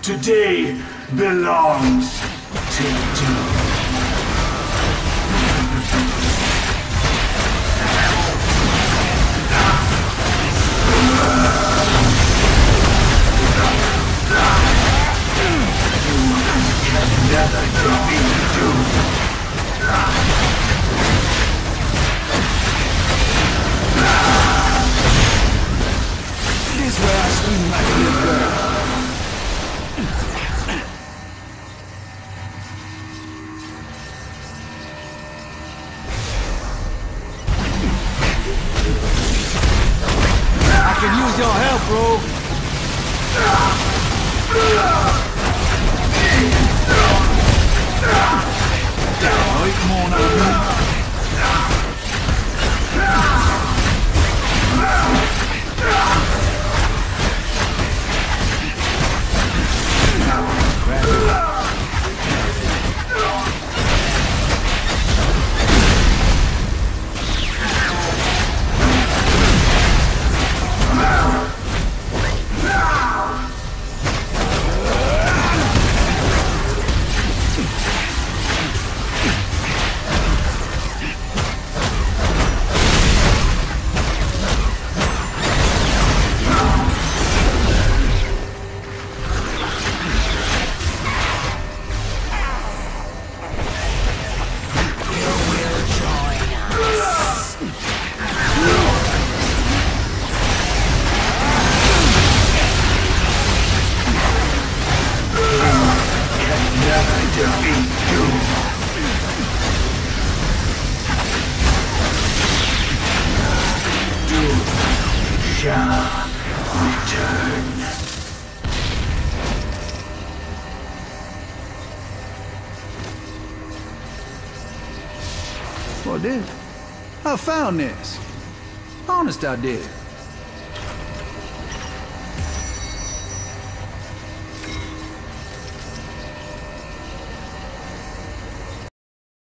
Today belongs to you. Never defeat you. This way I swing like a little girl. I can use your help, bro. Oh, come on now. Well, I found this. Honest, I did.